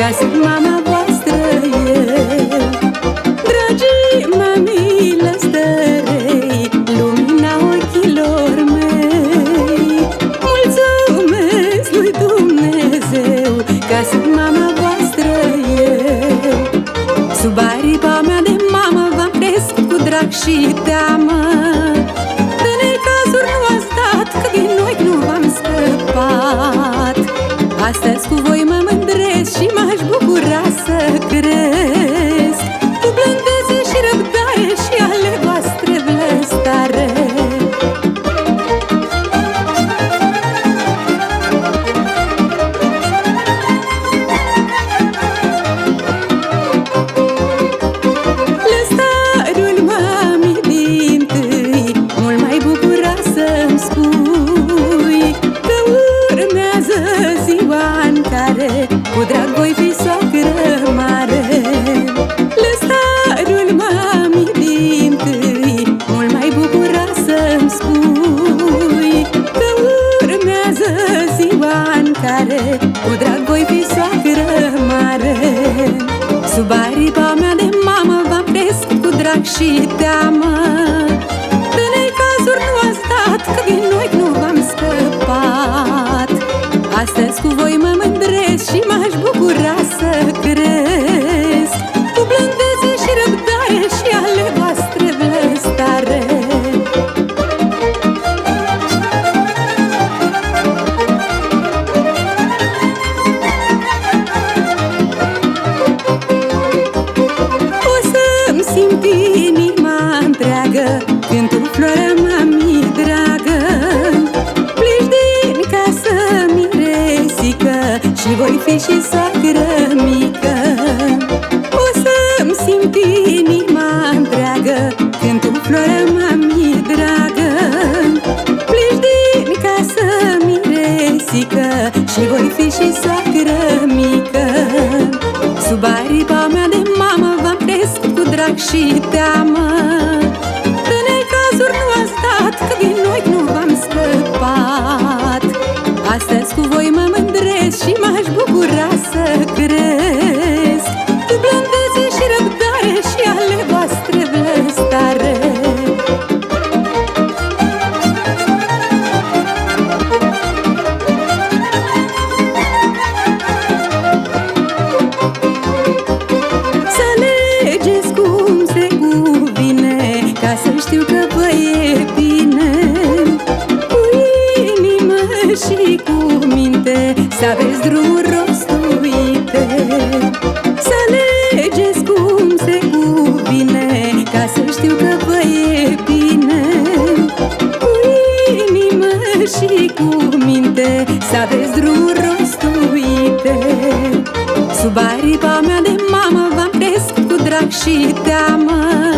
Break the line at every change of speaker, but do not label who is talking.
ca sunt mama voastră eu. Dragii mamile stărei, lumina ochilor mei, mulțumesc lui Dumnezeu ca sunt mama voastră eu. Sub aripa mea de mamă v-am crescut cu drag și teamă, de necazuri nu ați dat, că din noi nu v-am scăpat. Astăzi cu voi mă mândresc și m-aș bucura să cresc, cu blândețe și răbdare și ale voastre blăstare. Lăstarul mami dintâi, mult mai bucura să-mi spui că urmează ziua în care cu drag voi fi soacră mare. Lăstarul mami dintâi, mult mai bucura să-mi spui că urmează ziua în care cu drag voi fi soacră mare. Sub aripa mea de mamă v-am crescut cu drag și teamă, de necazuri nu ați dat, că din noi nu v-am scăpat. Astăzi cu voi mă mândresc și m-aș bucura să cresc, cu blândețe și răbdare și ale voastre blăstare. O să-mi simt inima întreagă când-o floarea mami dragă pleci din casă miresică și voi fi și soacră mică. O să-mi simt inima întreagă când-o floarea mami dragă pleci din casă miresică și voi fi și soacră mică. Sub aripa mea de mamă v-am crescut cu drag și teamă, de necazuri nu ați dat, că din noi nu v-am scăpat. Astăzi cu voi mă mândresc și m-aș bucura să cresc, cu blândețe și răbdare și ale voastre blăstare. Să alegeți cum se cuvine, ca să știu că vă e bine, cu inimă și cu minte, să aveți drumuri rostuite. Să alegeți cum se cuvine, ca să știu că vă e bine, cu inimă și cu minte, să aveți drumuri rostuite. Sub aripa mea de mamă v-am crescut cu drag și teamă,